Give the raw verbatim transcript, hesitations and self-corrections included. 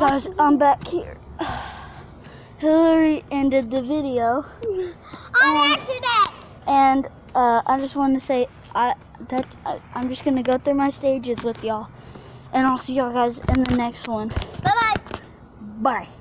Guys, I'm back here. Hillary ended the video on accident. And uh, I just want to say I that I, I'm just gonna go through my stages with y'all, and I'll see y'all guys in the next one. Bye bye. Bye.